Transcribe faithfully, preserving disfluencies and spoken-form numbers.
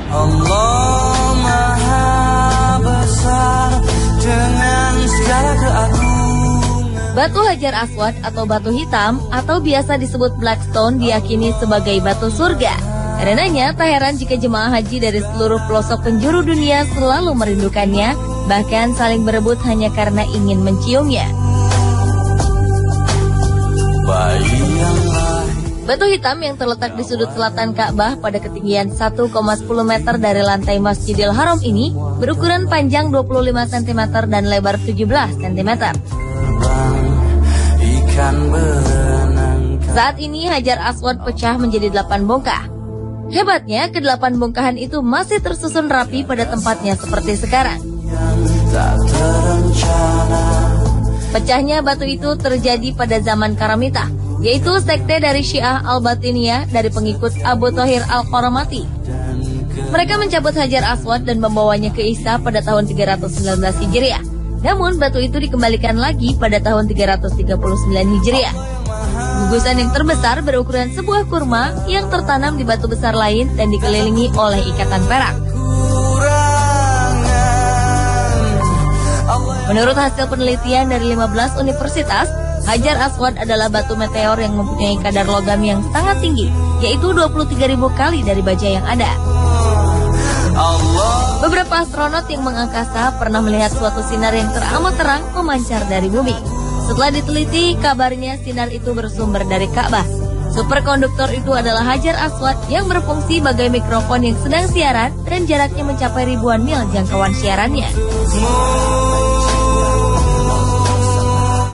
Allah Maha Besar dengan segala keagungan. Batu Hajar Aswad atau batu hitam atau biasa disebut Black Stone diyakini sebagai batu surga. Karenanya tak heran jika jemaah haji dari seluruh pelosok penjuru dunia selalu merindukannya, bahkan saling berebut hanya karena ingin menciumnya. Batu hitam yang terletak di sudut selatan Ka'bah pada ketinggian satu koma sepuluh meter dari lantai Masjidil Haram ini berukuran panjang dua puluh lima sentimeter dan lebar tujuh belas sentimeter. Saat ini Hajar Aswad pecah menjadi delapan bongkah. Hebatnya, kedelapan bongkahan itu masih tersusun rapi pada tempatnya seperti sekarang. Pecahnya batu itu terjadi pada zaman Karamitah, yaitu sekte dari Syiah Al-Batiniyah dari pengikut Abu Thahir Al-Qaramati. Mereka mencabut Hajar Aswad dan membawanya ke Isa pada tahun tiga ratus sembilan belas Hijriah. Namun batu itu dikembalikan lagi pada tahun tiga ratus tiga puluh sembilan Hijriah. Gugusan yang terbesar berukuran sebuah kurma yang tertanam di batu besar lain dan dikelilingi oleh ikatan perak. Menurut hasil penelitian dari lima belas universitas, Hajar Aswad adalah batu meteor yang mempunyai kadar logam yang sangat tinggi, yaitu dua puluh tiga ribu kali dari baja yang ada. Beberapa astronot yang mengangkasa pernah melihat suatu sinar yang teramat terang memancar dari bumi. Setelah diteliti, kabarnya sinar itu bersumber dari Ka'bah. Superkonduktor itu adalah Hajar Aswad yang berfungsi sebagai mikrofon yang sedang siaran dan jaraknya mencapai ribuan mil jangkauan siarannya.